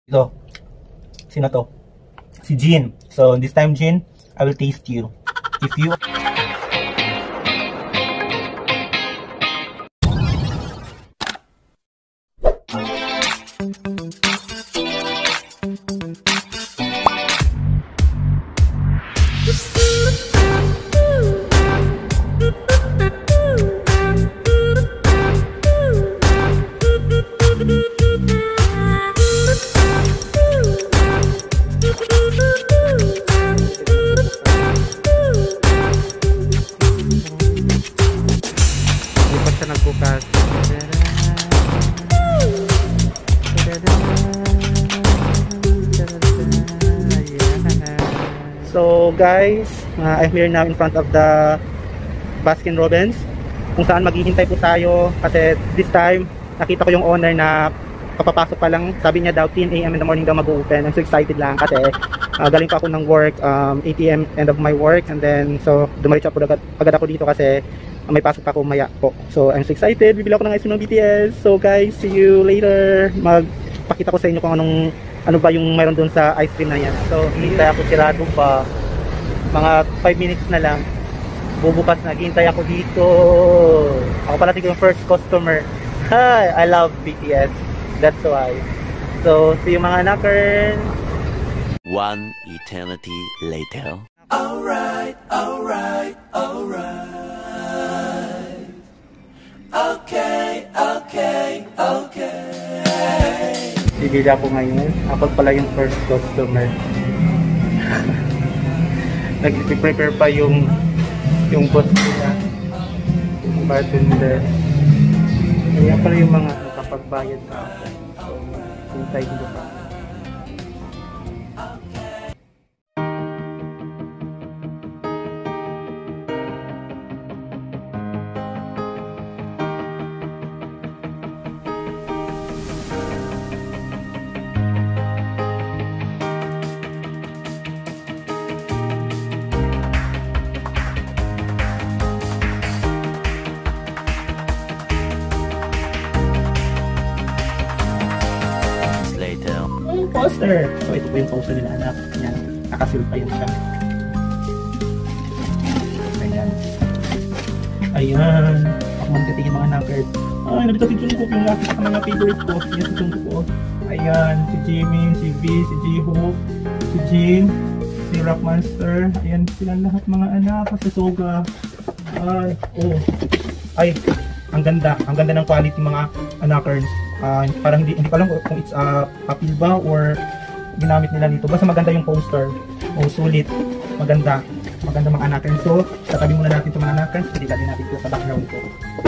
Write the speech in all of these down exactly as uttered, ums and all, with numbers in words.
Ito, sino to? Si Jean. So this time, Jean, I will taste you. If you nagbukas. So guys, uh, I'm here now in front of the Baskin Robbins kung saan maghihintay po tayo kasi this time nakita ko yung owner na kapapasok pa lang, sabi niya daw ten A M in the morning daw mag-open. I'm so excited lang kasi uh, galing pa ako ng work, um, eight A M end of my work, and then so dumiretso po agad, agad ako dito kasi uh, may pasok pa ako maya po. So I'm so excited, bibili ako ng ice cream ng B T S. So guys, see you later. Magpakita ko sa inyo kung anong ano ba yung mayroon doon sa ice cream na yan. So hintay ako, sirado pa, mga five minutes na lang bubukas na, hintay ako dito. Ako pala yung first customer. Hi, I love B T S, that's why. So see you mga knockers. One eternity later. Alright, alright, alright. Okay, okay, okay. Bibili ako ngayon. Ako pala yung first customer. Nag-prepare pa yung yung boss nila, yung bartender. Ayan pala yung mga nakapagbayad sa akin. So, hintay ko pa. Yung poster. So ito po yung poster nila, anak. Yan. Nakasil pa yun siya. Ayan. Ayan. Ako man titingin mga knockers. Ay, nandito si Jungkook, yung laki sa mga favorite ko. Yan si Jungkook. Ayan. Si Jimin, si V, si Jihook, si Jin, si Rock Monster. Ayan sila lahat mga anak. Si Soga. Ay. Oh. Ay. Ang ganda. Ang ganda ng quality mga knockers. Uh, parang hindi, hindi pa lang kung it's uh, papel ba or ginamit nila dito. Basta maganda yung poster. O, sulit. Maganda. Maganda mga anakan. So, tatabi muna natin itong mga anakan. Hindi natin natin ito sa background ito.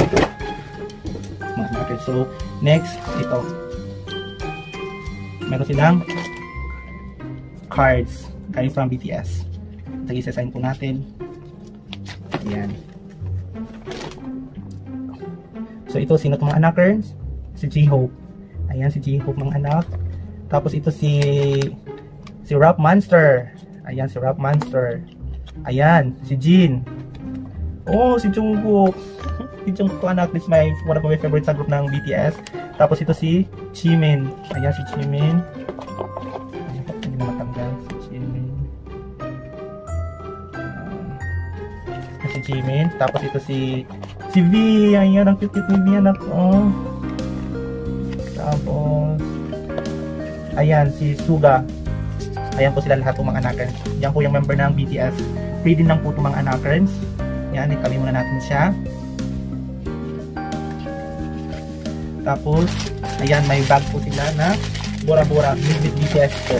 Mga anakan. So, next, ito. Meron silang cards. Galing from B T S. Ito isa-sign po natin. Ayan. So, ito, sino itong mga anakan? Si J-Hope. Ayan si J-Hope mga anak. Tapos ito si si Rock Monster. Ayan si Rock Monster. Ayan si Jin. Oh, si Jungkook. Si Jungkook anak, this is my one of my favorite sa group ng B T S. Tapos ito si Jimin. Ayan si Jimin. Ayan, hindi na matanggal si Jimin. Uh, si Jimin. Tapos ito si si V. Ayan ang cute-cute ni V anak. Oh. Tapos, ayan, si Suga. Ayan po sila lahat po mga anakerns. Yan po yung member ng B T S. Free din lang po itong mga anakerns. Yan, itabi muna natin siya. Tapos, ayan, may bag po sila na Bora-Bora. With B T S po.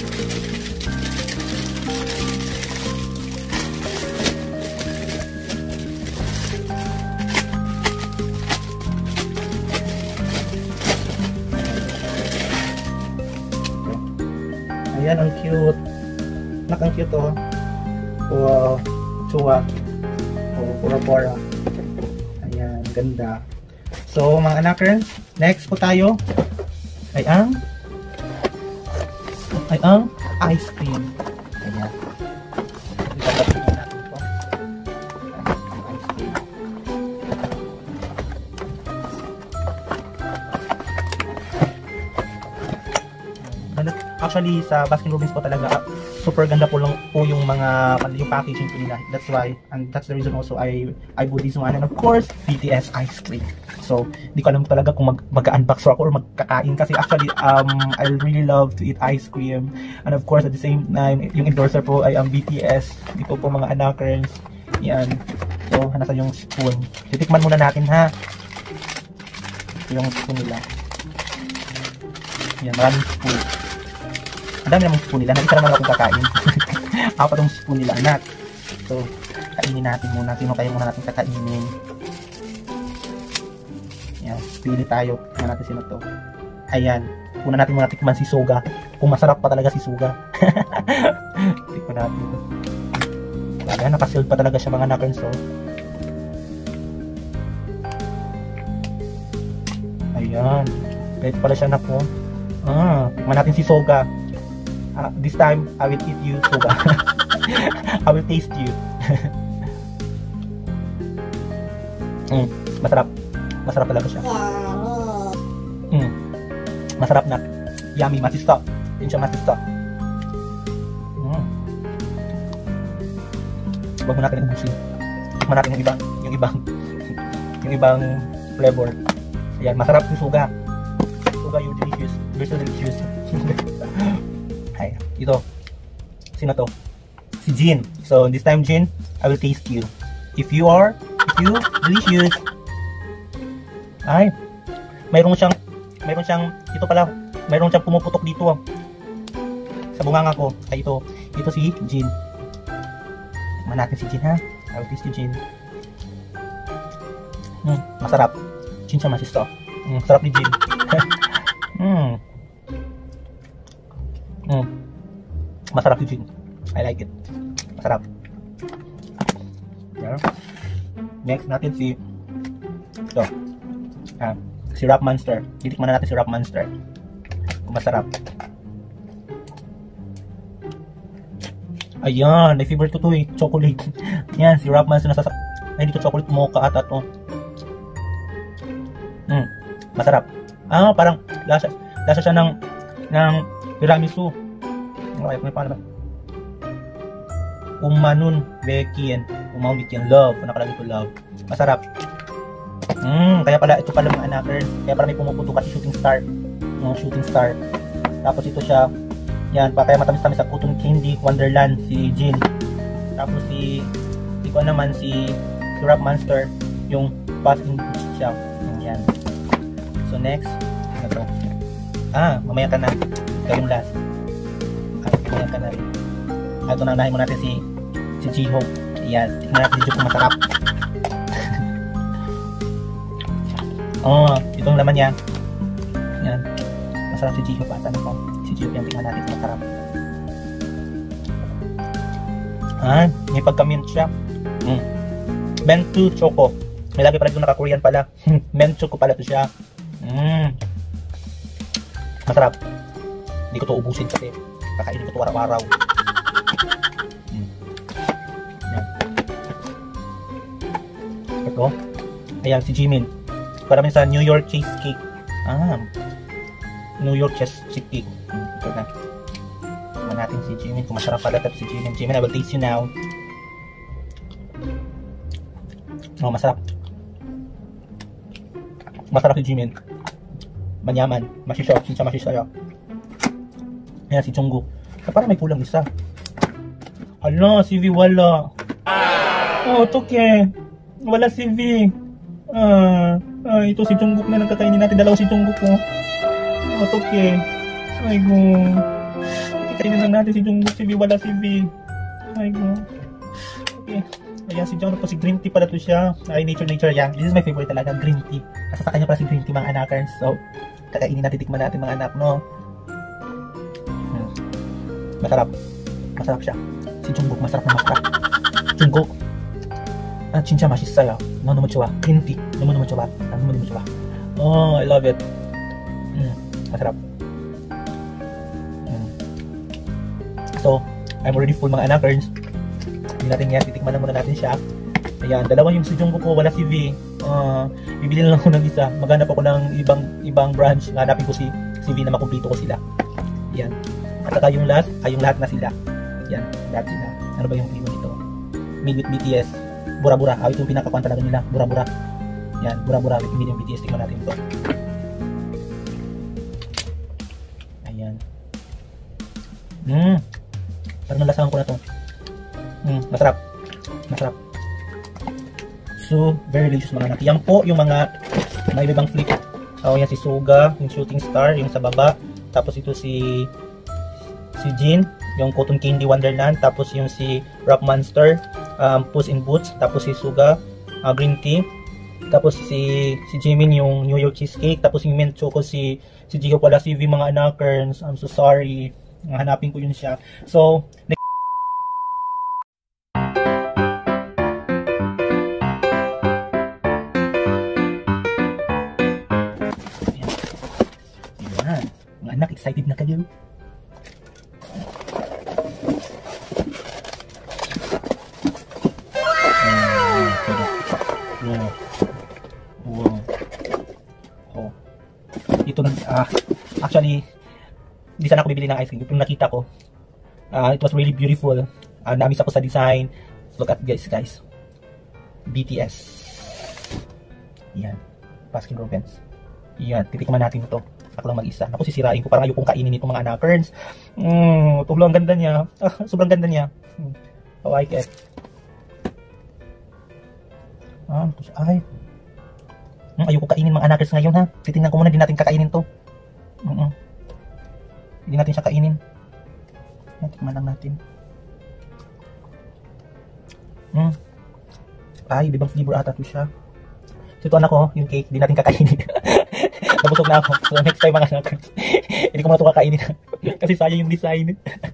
Ayan, ang cute. Nak, ang cute oh. Wow. Chua. Oh, Bora-Bora. Ayan, ganda. So, mga anakerns, next po tayo ay ang ay ang ice cream. Ayan. Itatapos na natin po. Ang ice cream. Actually, sa Baskin Robbins po talaga, uh, super ganda po lang po yung mga, yung packaging po nila. That's why, and that's the reason also I, I bought this one. And of course, B T S ice cream. So, di ko alam talaga kung mag, mag-unbox ako or magkakain. Kasi actually, um, I really love to eat ice cream. And of course, at the same time, yung endorser po ay ang B T S. Dito po mga anakers. Yan. So, nasa yung spoon. Titikman muna natin ha. Ito yung spoon nila. Yan, maraming spoon. Ang dami namang spoon nila. Nag-isa naman akong kakain. Apat yung spoon nila, anak. So, kainin natin muna. Sino kaya muna natin kakainin. Yan, pili tayo. Tingnan natin sino to. Ayan. Una natin muna tikman si Soga. Kung masarap pa talaga si Soga. Tikman natin. Ayan, nakasealed pa talaga siya mga nakers. So, ayan. Pwede pala siya na po. Ah, tikman natin si Soga. Uh, this time, I will eat you, Soga. I will taste you. mm, masarap. Masarap talaga siya. Mm, masarap na. Yummy, masista. Yun siya masista. Mm. Huwag mo natin ubusin. Tikman natin yung ibang, yung ibang, yung ibang flavor. Ayan, masarap si Soga. Soga, you're delicious. You're so delicious. Ay, ito. Sino to? Si Jin. So, this time, Jin, I will taste you. If you are, if you, delicious. Ay, mayroon siyang, mayroon siyang, ito pala, mayroon siyang pumuputok dito. Oh. Sa bunganga ko. Ay, ito. Ito si Jin. Tikman natin si Jin, ha? I will taste you, Jin. Hmm, masarap. Jin siya masisto. Hmm, sarap ni Jin. hmm. Mm. Masarap yung Jin. I like it. Masarap. Yeah. Next natin si ito. Ah, si Rock Monster. Titikman na natin si Rock Monster. Masarap. Ayan, my favorite ko to eh. Chocolate. Yan, si Rock Monster nasasap. Ay, dito chocolate mocha ata to. Mm. Masarap. Ah, parang lasa, lasa siya ng ng tiramisu. Okay, kung paano ba? Umanun Bekian. Umaw Bekian. Love. Nakalagay ko love. Masarap. Mm, kaya pala, ito pala mga anakers. Kaya pala may pumuputo kasi shooting star. No, shooting star. Tapos ito siya. Yan, pa kaya matamis-tamis sa cotton candy Wonderland si Jin. Tapos si si ko naman si si Rock Monster yung Baskin siya. Yan. So next, ano to? Ah, mamaya ka na. Ikaw yung last. Ah, mamaya ka na rin. Ah, ito na, unahin mo natin si si J-Hope. Yan, tignan natin si kung masarap. Oh, itong laman niya. Yan. Masarap si J-Hope ata na po. Si J-Hope yan, tignan natin kung masarap. Ah, may pagka-mint siya. Mm. Mentu Choco. May lagi pala ito naka-Korean pala. Mentu Choco pala ito siya. Mm. Masarap. Hindi ko ito ubusin kasi kakainin ko ito araw-araw. Mm. Yan. Ito. Ayan, si Jimin. Para sa New York cheesecake. Ah. New York cheesecake. Ito na. Tignan natin si Jimin. Kung masarap pala ito si Jimin. Jimin, I will taste you now. Oh, masarap. Masarap si Jimin. Manyaman. Masisya. Sinsa masisya. Ayan, si Jungkook. Ah, parang may kulang isa. Hala, si V wala. Oh, toke. Wala si V. Ah, ah, ito si Jungkook na nagkakainin natin. Dalawa si Jungkook ko. Oh, toke. Ay, go. Kainin lang natin si Jungkook. Si V wala si V. Ay, go. Okay. Ayan, si Jungkook po. Si green tea pala to siya. Ay, nature, nature. Yan. This is my favorite talaga. Green tea. Kasi sa kanya pala si green tea, mga anakers. So, kakainin natin, tikman natin mga anak, no? Hmm. Masarap. Masarap siya. Si Jungkook, masarap na masarap. Jungkook. Ah, 진짜 맛있어요. 너무 좋아. Green tea. 너무 좋아. 너무 좋아. Oh, I love it. Mm, masarap. Mm. So, I'm already full mga anakers. Hindi natin yan. Titikman na muna natin siya. Ayan, dalawa yung si Jungkook ko. Wala si V. Uh, bibili na lang ako ng isa. Maghanap ako ng ibang ibang branch. Hanapin ko si, si V na makumplito ko sila. Yan. At saka yung last, ay yung lahat na sila. Yan, lahat sila. Ano ba yung flavor nito? Made with B T S. Bura-bura. Ah, ito yung pinaka-kwan talaga nila. Bura-bura. Yan, bura-bura. Made yung B T S. Tingnan natin ito. Ayan. Mmm. Parang nalasahan ko na ito. Mmm, masarap. Masarap. So, very delicious mga anak. Yan po yung mga may ibang flip. Oh, yan si Suga, yung shooting star, yung sa baba. Tapos ito si si Jin, yung Cotton Candy Wonderland. Tapos yung si Rock Monster, um, Puss in Boots. Tapos si Suga, uh, Green Tea. Tapos si si Jimin yung New York Cheesecake. Tapos yung Mint Choco si si Jiho pala, si V mga anakers. I'm so sorry. Hanapin ko yun siya. So, anak, excited na kayo? Wow. Wow. Oh. Ito na, ah, actually, hindi sana ako bibili ng ice cream. Ito nakita ko. Uh, it was really beautiful. Uh, Namiss ako sa design. Look at guys, guys. B T S. Yan. Baskin Robbins. Yan. Titikman natin ito. Ako lang mag-isa. Ako sisirain ko. Parang ayokong kainin itong mga anakers. Mmm. Tulo ang ganda niya. Ah, sobrang ganda niya. Hmm. I like it. Ah, ay. Hmm, ayoko kainin mga anakers ngayon ha. Titingnan ko muna, din natin kakainin to. Mm -mm. Hindi natin siya kainin. Tikman lang natin. Hmm. Ay, ibang flavor ata to siya. So ito anak ko, yung cake, hindi natin kakainin. Nabusog na ako. So next time mga anakers, hindi ko muna ito kakainin. Kasi sayang yung design.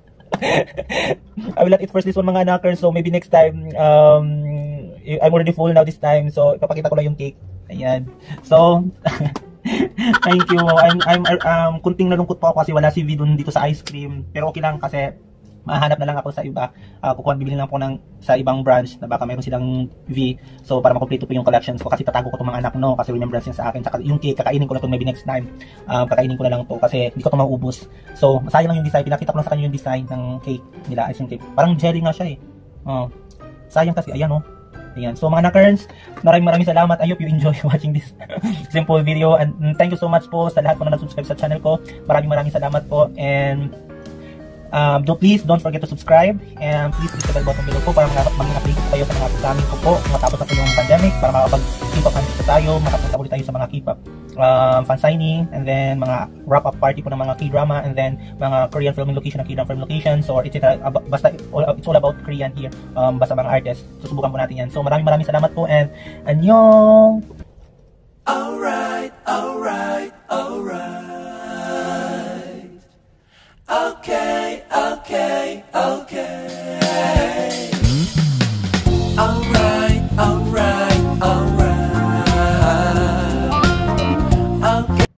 I will not eat first this one mga anakers. So maybe next time, um, I'm already full now this time. So ipapakita ko lang yung cake. Ayan. So, thank you. I'm, I'm um, kunting nalungkot po ako kasi wala si V dun dito sa ice cream. Pero okay lang kasi mahanap na lang ako sa iba. Uh, kukuha, bibili lang po ng, sa ibang branch na baka mayroon silang V. So, para makompleto po yung collections ko. Kasi tatago ko itong mga anak, no? Kasi remembrance yun sa akin. Saka yung cake, kakainin ko na ito maybe next time. Um, kakainin ko na lang to kasi hindi ko ito mauubos. So, sayang lang yung design. Pinakita ko lang sa kanya yung design ng cake nila. Ice cream cake. Parang jelly nga siya eh. Uh, sayang kasi. Ayan, no? Ayan. So mga anakers, maraming maraming salamat. I hope you enjoy watching this simple video. And thank you so much po sa lahat po na nag-subscribe sa channel ko. Maraming maraming salamat po. And um, do please don't forget to subscribe. And please click the bell button below po para mag-update kayo sa mga programming ko po. Matapos na po yung pandemic para makapag-keep-up andito tayo. Makapunta ulit tayo sa mga keep-up um, fan signing. And then mga wrap-up party po ng mga K-drama. And then mga Korean filming location ng K-drama film locations. Or et cetera. Basta it's all about Korean here. Um, basta mga artists. Susubukan po natin yan. So maraming maraming salamat po. And annyeong!